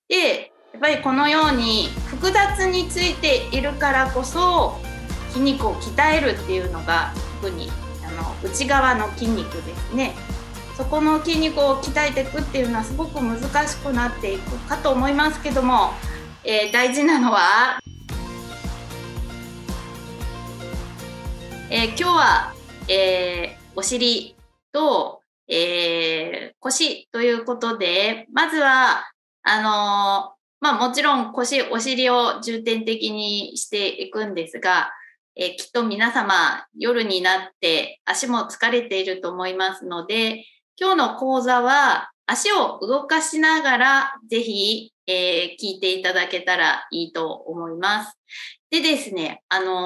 で、やっぱりこのように複雑についているからこそ筋肉を鍛えるっていうのが特に内側の筋肉ですね。そこの筋肉を鍛えていくっていうのはすごく難しくなっていくかと思いますけども、大事なのは、今日は、お尻と、腰ということで、まずはもちろん腰、お尻を重点的にしていくんですが、きっと皆様夜になって足も疲れていると思いますので、今日の講座は足を動かしながらぜひ、聞いていただけたらいいと思います。でですね、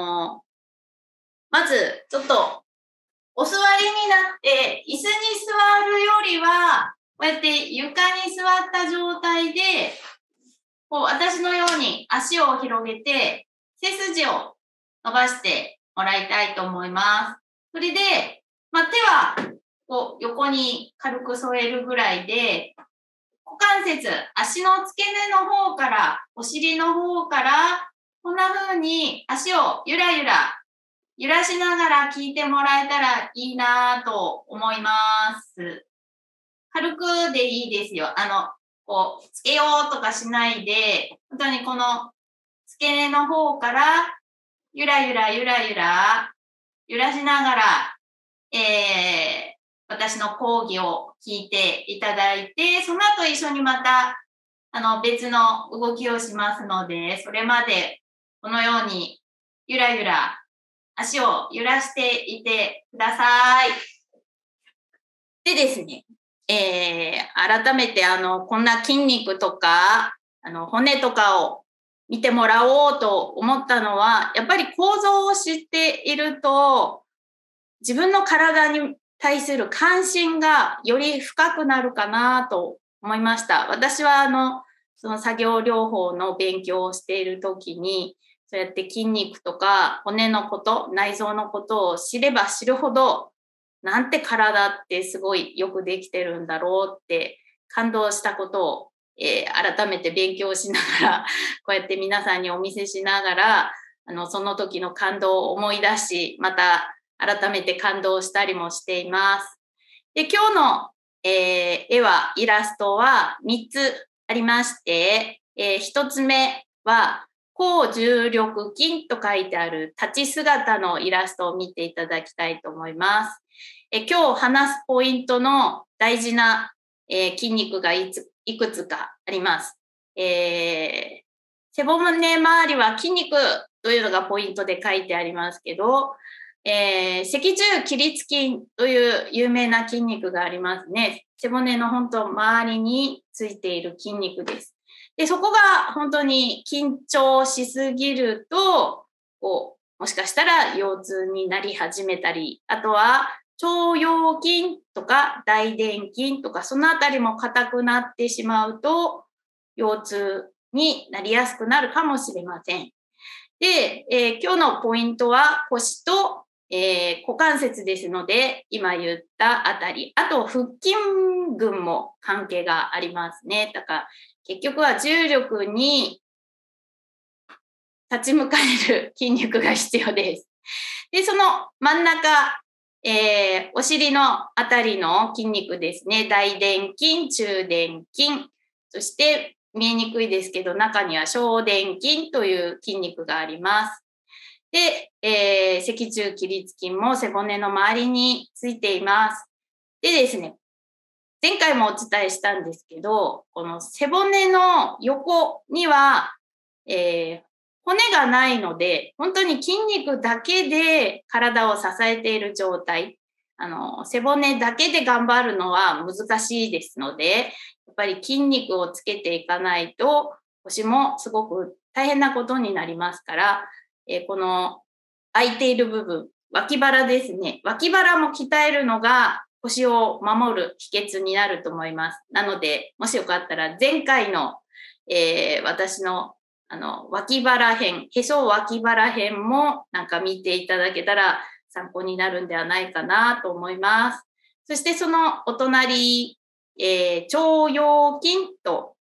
まずちょっとお座りになって椅子に座るよりはこうやって床に座った状態でこう私のように足を広げて背筋を伸ばしてもらいたいと思います。それで、手はこう横に軽く添えるぐらいで、股関節、足の付け根の方から、お尻の方から、こんな風に足をゆらゆら揺らしながら聞いてもらえたらいいなと思います。軽くでいいですよ。こう、つけようとかしないで、本当にこの付け根の方から、ゆらゆらゆらゆら、揺らしながら、私の講義を聞いていただいて、その後一緒にまた、別の動きをしますので、それまでこのようにゆらゆら足を揺らしていてください。でですね、改めてこんな筋肉とか骨とかを見てもらおうと思ったのは、やっぱり構造を知っていると自分の体に対する関心がより深くなるかなと思いました。私はその作業療法の勉強をしているときに、そうやって筋肉とか骨のこと、内臓のことを知れば知るほど、なんて体ってすごいよくできてるんだろうって感動したことを、改めて勉強しながら、こうやって皆さんにお見せしながら、その時の感動を思い出し、また改めて感動したりもしています。で、今日の、イラストは3つありまして、1つ目は、高重力筋と書いてある立ち姿のイラストを見ていただきたいと思います。今日話すポイントの大事な、筋肉がいくつかあります。背骨周りは筋肉というのがポイントで書いてありますけど、脊柱起立筋という有名な筋肉がありますね。背骨の本当周りについている筋肉です。で、そこが本当に緊張しすぎると、もしかしたら腰痛になり始めたり、あとは腸腰筋とか大臀筋とかそのあたりも硬くなってしまうと腰痛になりやすくなるかもしれません。で、今日のポイントは腰と、股関節ですので、今言ったあたり、あと腹筋群も関係がありますね。だから結局は重力に立ち向かえる筋肉が必要です。で、その真ん中、お尻のあたりの筋肉ですね。大臀筋、中臀筋、そして見えにくいですけど、中には小臀筋という筋肉があります。で、脊柱起立筋も背骨の周りについています。でですね、前回もお伝えしたんですけど、この背骨の横には、骨がないので、本当に筋肉だけで体を支えている状態。背骨だけで頑張るのは難しいですので、やっぱり筋肉をつけていかないと、腰もすごく大変なことになりますから、この空いている部分、脇腹ですね。脇腹も鍛えるのが腰を守る秘訣になると思います。なので、もしよかったら前回の、私の脇腹編、へそ脇腹編もなんか見ていただけたら参考になるんではないかなと思います。そしてそのお隣、腸腰筋と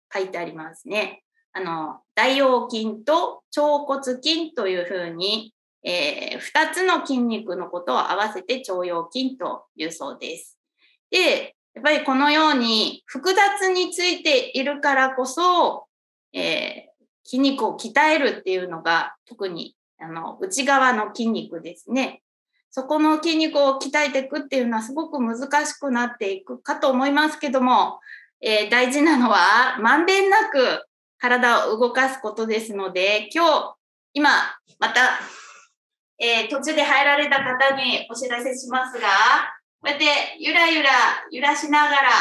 書いてありますね。大腰筋と腸骨筋というふうに、2つの筋肉のことを合わせて腸腰筋というそうです。で、やっぱりこのように複雑についているからこそ、筋肉を鍛えるっていうのが特に内側の筋肉ですね。そこの筋肉を鍛えていくっていうのはすごく難しくなっていくかと思いますけども、大事なのはまんべんなく体を動かすことですので、今また、途中で入られた方にお知らせしますが、こうやってゆらゆら揺らしながら、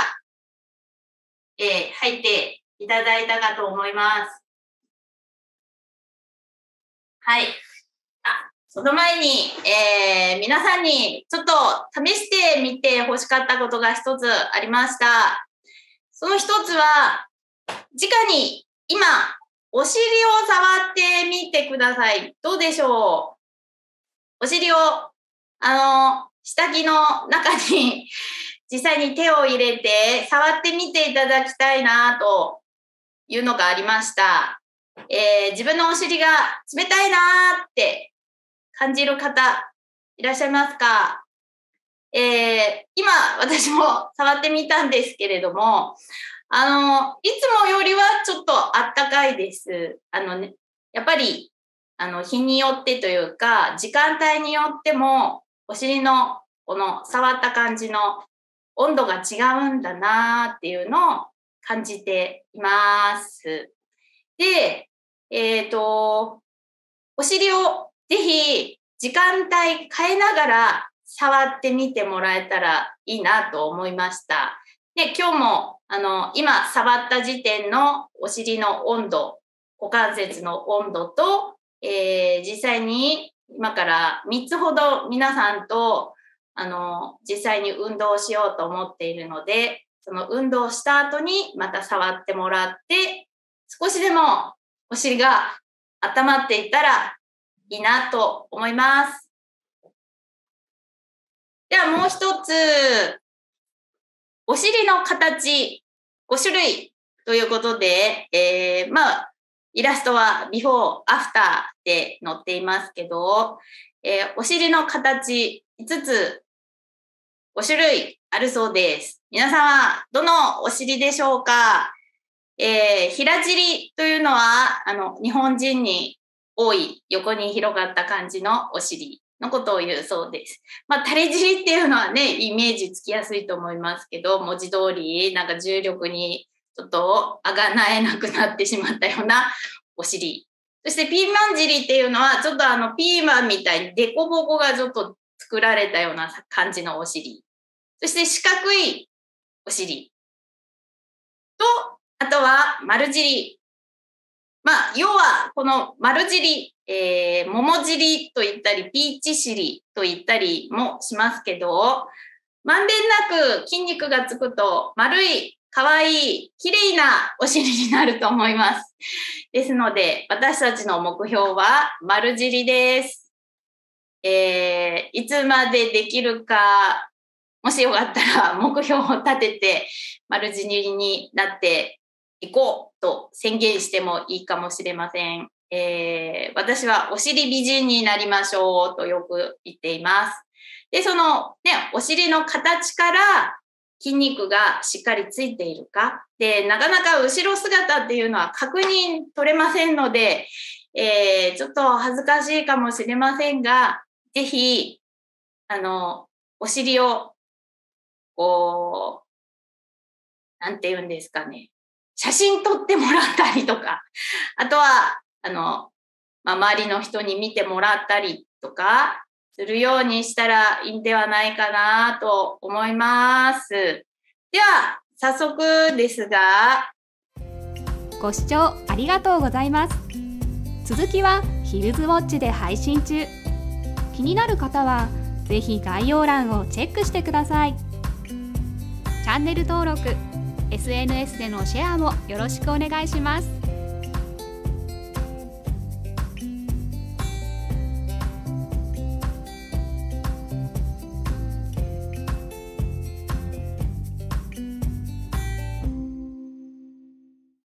入っていただいたかと思います。はい。その前に、皆さんにちょっと試してみて欲しかったことが一つありました。その一つは、直に今、お尻を触ってみてください。どうでしょう？お尻を、下着の中に実際に手を入れて触ってみていただきたいなというのがありました。自分のお尻が冷たいなって感じる方いらっしゃいますか？今私も触ってみたんですけれども、いつもよりはちょっとあったかいです。やっぱり、日によってというか、時間帯によっても、お尻のこの触った感じの温度が違うんだなっていうのを感じています。で、お尻をぜひ時間帯変えながら触ってみてもらえたらいいなと思いました。で、今日も今触った時点のお尻の温度、股関節の温度と、実際に今から3つほど皆さんと実際に運動しようと思っているので、その運動した後にまた触ってもらって、少しでもお尻が温まっていたらいいなと思います。ではもう一つ、お尻の形5種類ということで、イラストはビフォー、アフターで載っていますけど、お尻の形5つ、5種類あるそうです。皆さんはどのお尻でしょうか？平尻というのは、日本人に多い横に広がった感じのお尻のことを言うそうです。垂れ尻っていうのはね、イメージつきやすいと思いますけど、文字通り、なんか重力にちょっとあがなえなくなってしまったようなお尻。そしてピーマン尻っていうのは、ちょっとピーマンみたいにデコボコがちょっと作られたような感じのお尻。そして四角いお尻。と、あとは丸尻。要はこの丸尻、桃尻と言ったり、ピーチ尻と言ったりもしますけど、まんべんなく筋肉がつくと丸い、かわいい、綺麗なお尻になると思います。ですので、私たちの目標は丸尻です。いつまでできるか、もしよかったら目標を立てて丸尻になっていこうと宣言してもいいかもしれません。私はお尻美人になりましょうとよく言っています。で、そのね、お尻の形から筋肉がしっかりついているか。で、なかなか後ろ姿っていうのは確認取れませんので、ちょっと恥ずかしいかもしれませんが、ぜひ、お尻を、なんて言うんですかね。写真撮ってもらったりとか、あとは、周りの人に見てもらったりとか、するようにしたらいいんではないかなと思います。では、早速ですが、 ご視聴ありがとうございます。続きはヒルズウォッチで配信中。気になる方はぜひ概要欄をチェックしてください。チャンネル登録、SNS でのシェアもよろしくお願いします。